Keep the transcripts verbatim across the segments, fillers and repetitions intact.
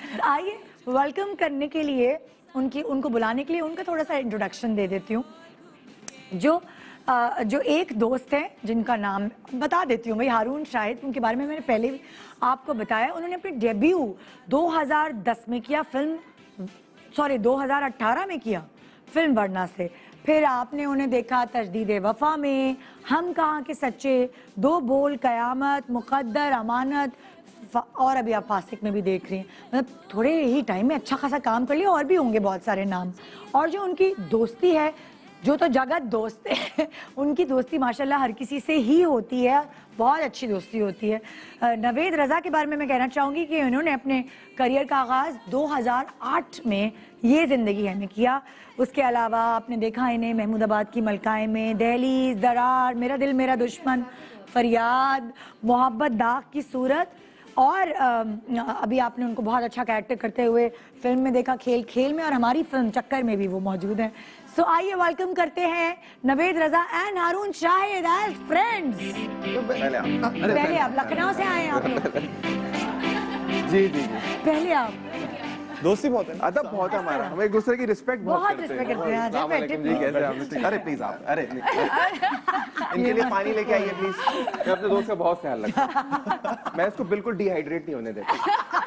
आइए वेलकम करने के लिए उनकी उनको बुलाने के लिए उनका थोड़ा सा इंट्रोडक्शन दे देती हूँ। जो आ, जो एक दोस्त है जिनका नाम बता देती हूँ भाई, हारून शाहिद, उनके बारे में मैंने पहले भी आपको बताया। उन्होंने अपनी डेब्यू दो हज़ार दस में किया, फिल्म सॉरी दो हज़ार अठारह में किया फिल्म वरना से। फिर आपने उन्हें देखा तजदीद वफा में, हम कहाँ के सच्चे, दो बोल, कयामत, मुकद्दर, अमानत, और अभी आप फासिक में भी देख रही हैं। मतलब थोड़े ही टाइम में अच्छा खासा काम कर लिया, और भी होंगे बहुत सारे नाम। और जो उनकी दोस्ती है, जो तो जगत दोस्त है उनकी दोस्ती माशाल्लाह हर किसी से ही होती है, बहुत अच्छी दोस्ती होती है। नवेद रज़ा के बारे में मैं कहना चाहूँगी कि उन्होंने अपने करियर का आगाज़ दो हज़ार आठ में ये ज़िंदगी है में किया। उसके अलावा आपने देखा इन्हें महमूदाबाद की मलकाए में, दहलीज, दरार, मेरा दिल मेरा दुश्मन, फरियाद, मोहब्बत दाग की सूरत, और अभी आपने उनको बहुत अच्छा कैरेक्टर करते हुए फिल्म में देखा, खेल खेल में, और हमारी फिल्म चक्कर में भी वो मौजूद हैं। सो आइए वेलकम करते हैं Naved Raza and Haroon Shahid as friends. पहले आप पहले आप लखनऊ से आए हैं आप लोग? जी जी जी पहले आप दोस्ती बहुत है, अदब बहुत है हमारा, हम एक दूसरे की रिस्पेक्ट बहुत, बहुत करते हैं। रिस्पेक्ट करते हैं। अस्सलाम वालेकुम जी, कैसे आप? अरे प्लीज आप, अरे इनके लिए पानी लेके आइए प्लीज। मैं अपने दोस्त का बहुत ख्याल रखता हूं, मैं इसको बिल्कुल डिहाइड्रेट नहीं होने देता।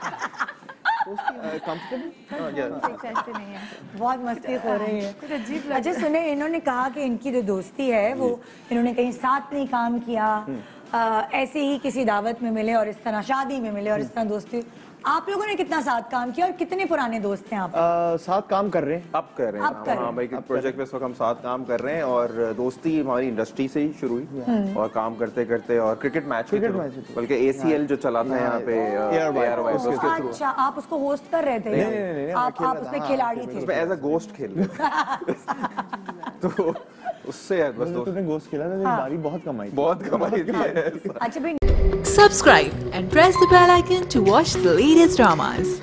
बहुत मस्ती हो रही है। अच्छा सुने, इन्होंने कहा कि इनकी जो दोस्ती है वो इन्होंने कहीं साथ नहीं काम किया, आ, ऐसे ही किसी दावत में मिले और इस तरह शादी में मिले और इस तरह दोस्ती। आप लोगों ने कितना साथ काम किया और कितने पुराने दोस्त हैं आप? आ, साथ काम कर रहे हैं, अब कर रहे हैं। अब कर हाँ भाई, प्रोजेक्ट पे इस वक्त हम साथ काम कर रहे हैं, और दोस्ती हमारी इंडस्ट्री से ही शुरू हुई, और काम करते करते और क्रिकेट मैच क्रिकेट मैच बल्कि एसीएल जो चला था यहाँ पे एयरवाइज, उसके थ्रू। अच्छा, आप उसको होस्ट कर रहे थे? नहीं नहीं नहीं, आप आप उसमें खिलाड़ी थे? उसमें एज अ गोस्ट खेल रहे थे। तो उससे बस दोस्त, तूने गोश्त खिला था, बारी बहुत कमाई बहुत कमाई थी। अच्छा भाई, Subscribe and press the bell icon to watch the latest dramas.